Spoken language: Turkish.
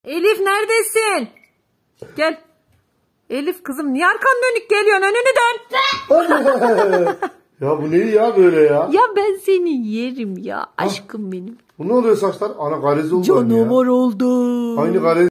Elif neredesin? Gel. Elif kızım niye arkan dönük geliyorsun? Önünü dön. Ya bu ne ya böyle ya? Ya ben seni yerim ya. Aşkım benim. Bu ne oluyor saçlar? Ana garezi oldu. Canavar oldu. Aynı garezi.